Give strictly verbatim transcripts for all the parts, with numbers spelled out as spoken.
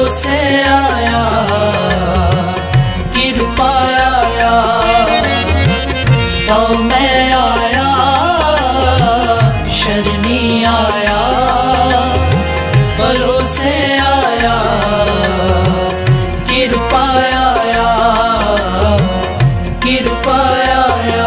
भरोसे आया कृपा आया तो मैं आया शरणी आया भरोसे आया कृपा आया कृपा आया।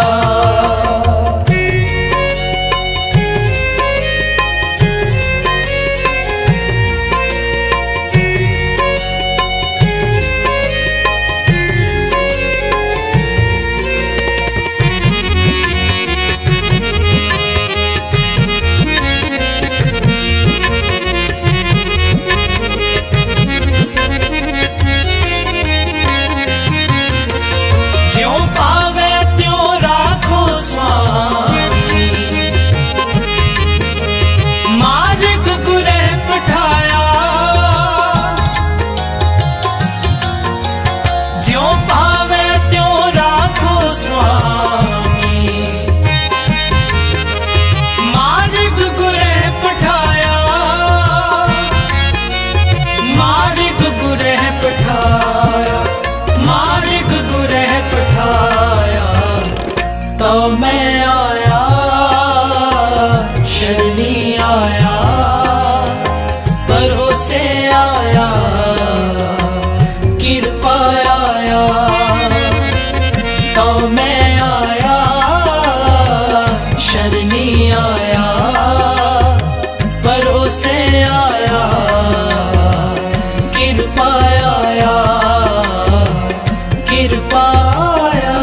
तो मैं आया शरणी आया भरोसे आया कृपा आया तो मैं आया शरणी आया भरोसे आया कृपा आया कृपा आया।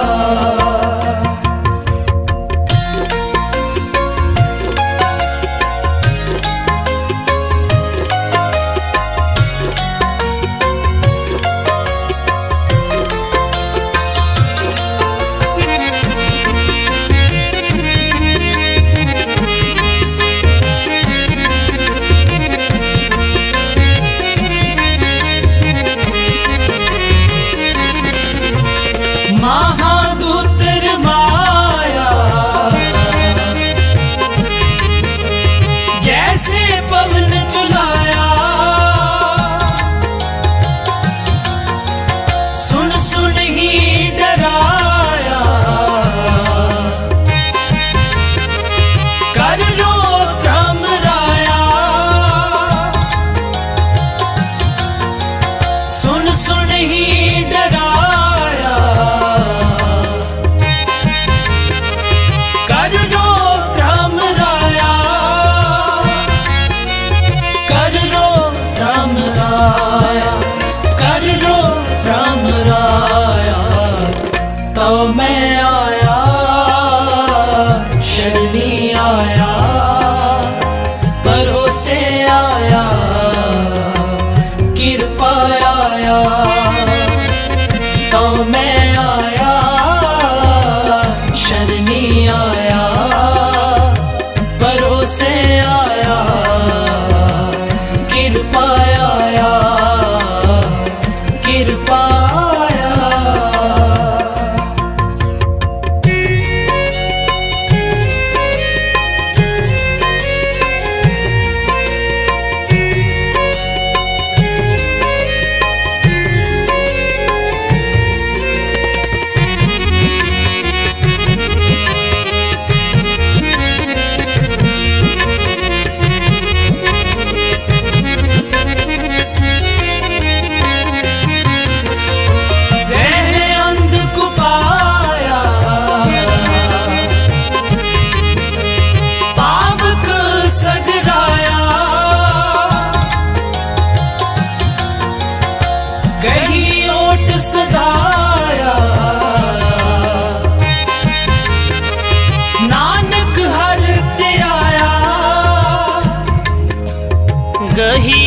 महादूतर माया जैसे पवन चुलाया सुन सुन ही डराया कर लो थमराया सुन सुन ही डराया तो मैं आया शरणी आया भरोसे आया कृपा आया तो मैं आया शरणी आया भरोसे आया कृपा आया कृपा आया। गही ओट सदाया नानक हर ते आया गही